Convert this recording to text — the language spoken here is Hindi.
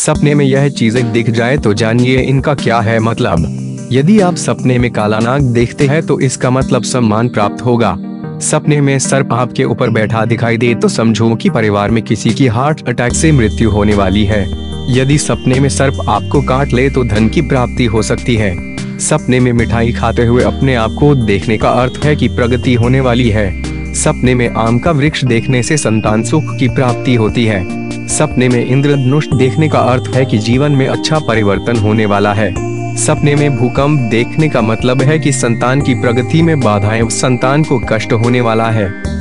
सपने में यह चीजें दिख जाए तो जानिए इनका क्या है मतलब। यदि आप सपने में काला नाग देखते हैं तो इसका मतलब सम्मान प्राप्त होगा। सपने में सर्प आपके ऊपर बैठा दिखाई दे तो समझो कि परिवार में किसी की हार्ट अटैक से मृत्यु होने वाली है। यदि सपने में सर्प आपको काट ले तो धन की प्राप्ति हो सकती है। सपने में मिठाई खाते हुए अपने आप को देखने का अर्थ है कि प्रगति होने वाली है। सपने में आम का वृक्ष देखने से संतान सुख की प्राप्ति होती है। सपने में इंद्रधनुष देखने का अर्थ है कि जीवन में अच्छा परिवर्तन होने वाला है। सपने में भूकंप देखने का मतलब है कि संतान की प्रगति में बाधाएं, संतान को कष्ट होने वाला है।